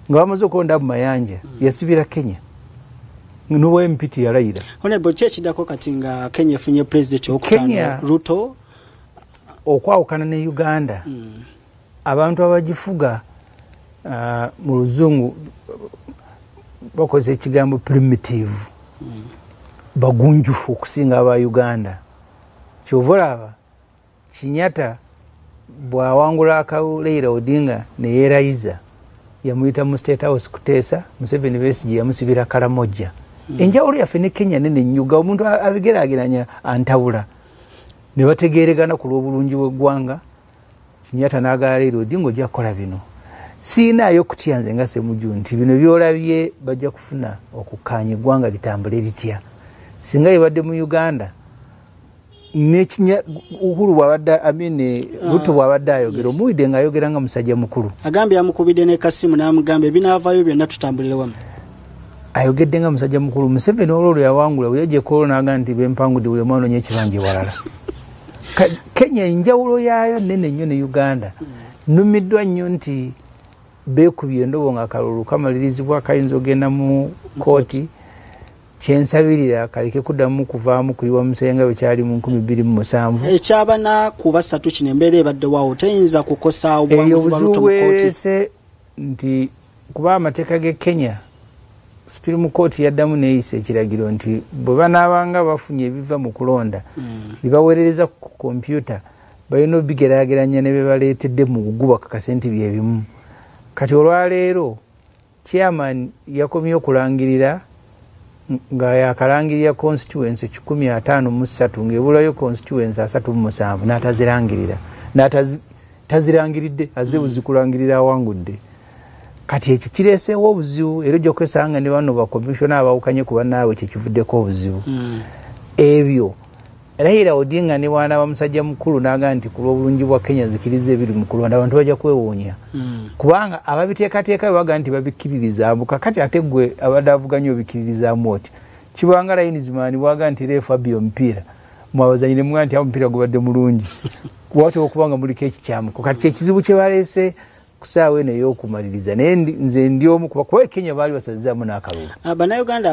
nga bamaze okulonda mu mayanja yasibira Kenya n'owa MPT yalayira. Honorable Chechiddako kati nga Kenya efunye president okutano Ruto okwawukana ne Uganda. Abantu abagifuga mu luzungu bakoze ekigambo primitive. Bagunjufu okusinga aba Uganda. Kyovolaba Kinyata bwawangula Raila Odinga ne yeerayiza yamuyita mu State House kuteesa Museveni Besigye yamusibira Karamoja. Enjawulo yaffe ne Kenya nene nnyuga omuntu ageraageranya antabula ne bategeeregana ku lw'obulungi bw'eggwanga. Kinyata n'agala Raila Odinga ojja kukola bino. Siinaayo kutya nze nga Semujju nti bino byolabye bajja kufuna okukkaanya eggwanga litambule litya. Singa yebadde mu Uganda nekinya Uhuru bwabadde Ruto bwabadde ayogera omuwidde ng'ayogera nga musajja mukulu. Agambye amukubidde ne kasimu n'amugambye binaavaayo byonna tutambulire wamu. Ayogedde nga musajja mukulu. Museveni olwo yawangula bwe yajja ekkoolo n'agamba nti bempangudde buli mwana onye ekibanja walala. Kenya enjawulo yaayo nene nnyo ne Uganda. Nnumiddwa nnyo nti beekubye endobo nga akalulu kamalirizibwa kayinza ogenda mu kooti. Kyensabirira kaleke kuddamu kuvaamu kuyiwa musenga bwe kyali mu 2007. Ekyabana ku basatu kino embeera ebadde waawo teyinza kukosa obuwanguzi bwa Ruto mu kooti. Nti kuba amateeka g'e Kenya Supreme Court yaddamu neeyisa ekiragiro nti bwe banaabanga bafunye ebiva mu kulonda bibaweerereza ku kompyuta balina obigeraageranya ne be baleetedde mu kuguba kakase nti bye bimu. Kati olwaleero chairman yakomye okulangirira nga yakalangirira constituency 153 ng'ebulayo constituency 37 n'atazirangirira tazirangiridde azze buzikulangirira awangudde. Kati ekyo kireeseewo obuzibu era ojja kwesanga ne bano bakomishona abawukanye kuba naawe kyekivuddeko obuzibu. Ebyo Raila Odinga ne bwana bamusajja mukulu n'agamba nti ku lw'obulungi bwa Kenya zikiriza ebiri mu kulonda abantu bajja kwewuunya. Kubanga ababiteekateeka baga nti babikkiririzaamu kakati ate ggwe abadde avuganya obikkiririzaamu oti. Kibanga layinizimani bwaga nti reefu abbi omupiira mwabazanyi ne muga nti omupiira gubadde mulungi. Watu okubanga muliko ekikyamu. Kati kyekizibu kye baleese kusaawa eno ey'okumaliriza. Naye nze ndi omu kuba Kenya baali basazizaamu n'akalulu. Bannayuganda